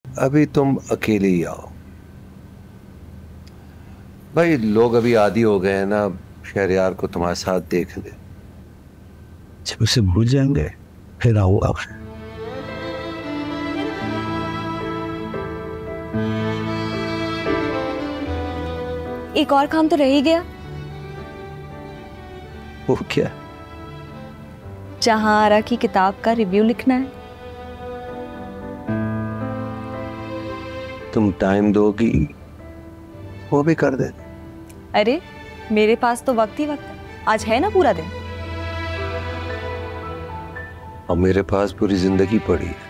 अभी तुम अकेले ही आओ भाई। लोग अभी आदी हो गए हैं ना शहरयार को तुम्हारे साथ देखने। जब उसे भूल जाएंगे फिर आऊंगा। एक और काम तो रह ही गया। वो क्या? जहां की किताब का रिव्यू लिखना है। तुम टाइम दोगी वो भी कर दे। अरे मेरे पास तो वक्त ही वक्त है। आज है ना पूरा दिन। और मेरे पास पूरी जिंदगी पड़ी है।